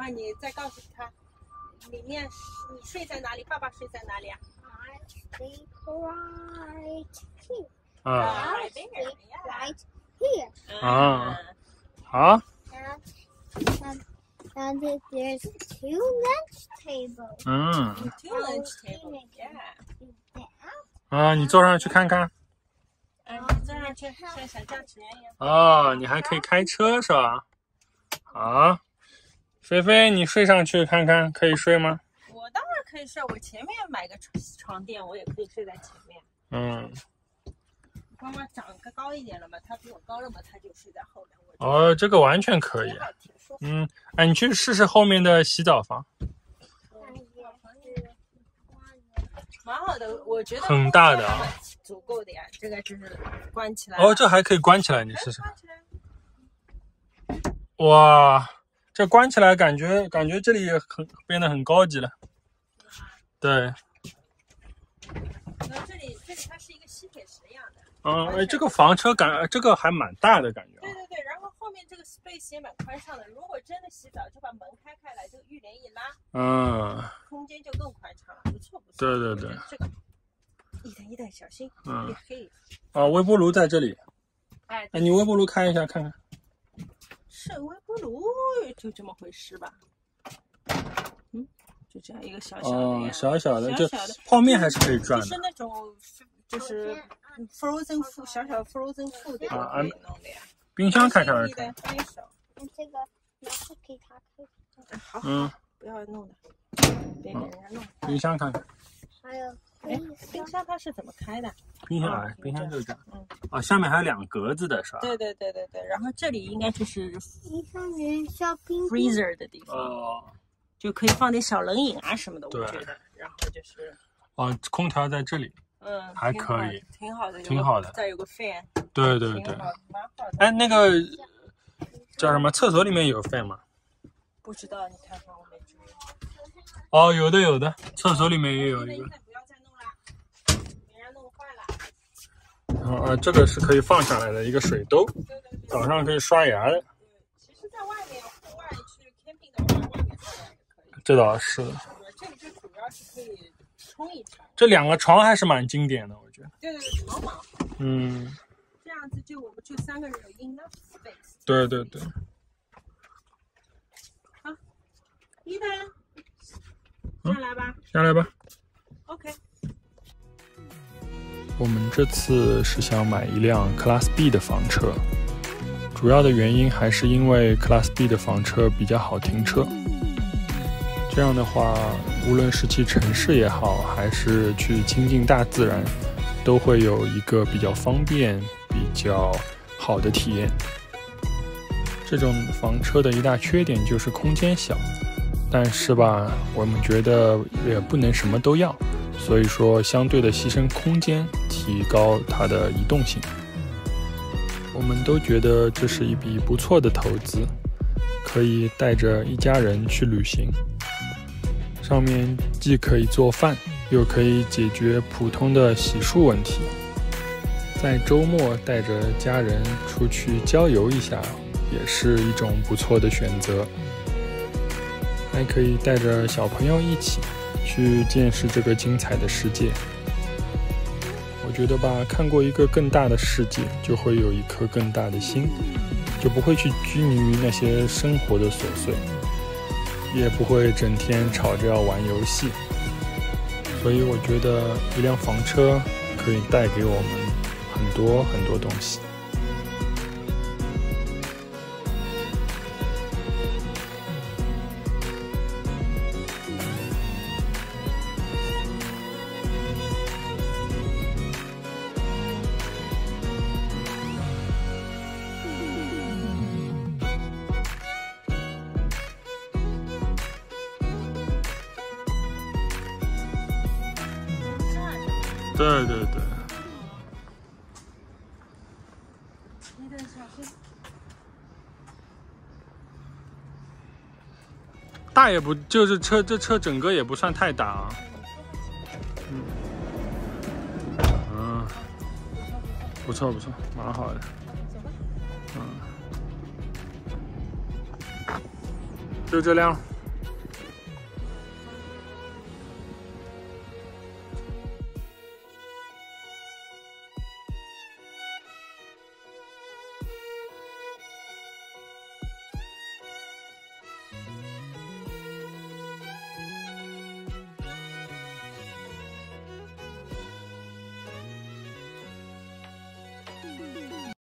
后你再告诉他，里面你睡在哪里，爸爸睡在哪里啊？ I sleep right here. 啊 Right there, Right here. 啊，好， And there's 2 lunch tables. 嗯 Two lunch table, yeah. 啊，你坐上去看看。 你坐上去像小驾驶员一样。 哦，你还可以开车是吧？好，菲菲，你睡上去看看，可以睡吗？ 我当然可以睡，我前面买个床垫，我也可以睡在前面。 嗯， 妈妈长个高一点了嘛，她比我高了嘛，她就睡在后面。 哦，这个完全可以。 挺舒服。 嗯，哎，你去试试后面的洗澡房， 蛮好的，我觉得很大的啊，足够的呀。这个就是关起来。 哦，这还可以关起来，你试试。 关起来。 哇，这关起来感觉这里变得很高级了。对。 然后这里它是一个吸铁石一样的。 嗯，哎，这个房车这个还蛮大的感觉。 对对对，然后后面这个 space 也蛮宽敞的。如果真的洗澡，就把门开来，这个浴帘一拉， 嗯， 空间就更宽敞了，不错不错。 对对对， 这个一等小心，别黑。 啊，微波炉在这里。 哎， 你微波炉开一下看看。 是微波炉，就这么回事吧。嗯，就这样一个小小的呀， 小小的，就小的泡面还是可以转的。 就是那种就是 frozen food 小小 frozen food 的可以弄的呀。 冰箱开开来看。放一手。 这个拿去给他看。 好，不要弄的，别给人家弄。 冰箱看看。 还有， 冰箱它是怎么开的？ 冰箱就是这样。啊，下面还有2格子的是吧？ 对对对对对，然后这里应该就是冰箱里小冰 freezer 的地方，就可以放点小冷饮啊什么的，我觉得。然后就是， 空调在这里，还可以， 挺好的， 挺好的。 再有个 fan， 对对对， 蛮好的。 哎，那个叫什么？厕所里面有 fan 吗？ 不知道，你看看我没注意。 哦，有的，厕所里面也有一个。 不要再弄了，别让弄坏了。 这个是可以放下来的一个水兜，早上可以刷牙的。 其实，在外面户外去 camping 的话，外面刷牙也可以。 这倒是。 这里就主要是可以冲一冲。 这2个床还是蛮经典的，我觉得。 对，床蛮好。这样子我们就3个人有 enough space。 对对对。 好，伊凡，下来吧。 下来吧。 OK。 我们这次是想买一辆 Class B 的房车，主要的原因还是因为 Class B 的房车比较好停车。这样的话，无论是去城市也好，还是去亲近大自然，都会有一个比较方便、比较好的体验。这种房车的一大缺点就是空间小，但是吧，我们觉得也不能什么都要，所以说相对的牺牲空间，提高它的移动性。我们都觉得这是一笔不错的投资，可以带着一家人去旅行。上面既可以做饭，又可以解决普通的洗漱问题。在周末带着家人出去郊游一下，也是一种不错的选择。还可以带着小朋友一起去见识这个精彩的世界。我觉得吧，看过一个更大的世界，就会有一颗更大的心，就不会去拘泥于那些生活的琐碎，也不会整天吵着要玩游戏。所以我觉得一辆房车可以带给我们很多很多东西。对对对。 你得小心。 大也不就是这车整个也不算太大啊。不错不错，蛮好的。就这辆。